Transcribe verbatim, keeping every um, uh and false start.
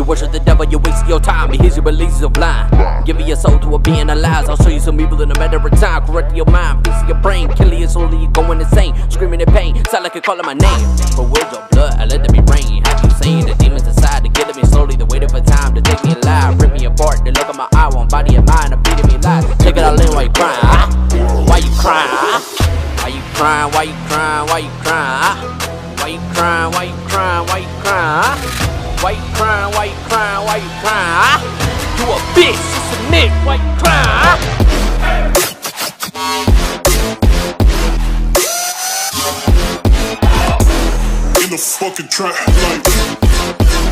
worship the devil, you're wasting your time. He hears your beliefs are blind. Giving your soul to a being of lies. I'll show you some evil in a matter of time. Correct your mind, fixing your brain, killing your soul, you're going insane. Screaming in pain, sound like you're calling my name. For words of blood, I let them be rain. Have you saying the demons inside, they're killing me slowly. They're waiting for time to take me alive. Rip me apart, they look at my eye, one body and mind, they're feeding me lies. Take it all in while you crying. Ah? Why you crying? Ah? Why you crying? Why you crying? Why you crying? Ah? Why you crying? Why you crying? Why you crying? Ah? Why you crying? Why you crying? Why you crying? Ah? You a bitch, just admit. Why you crying? Ah? In the fucking trap, like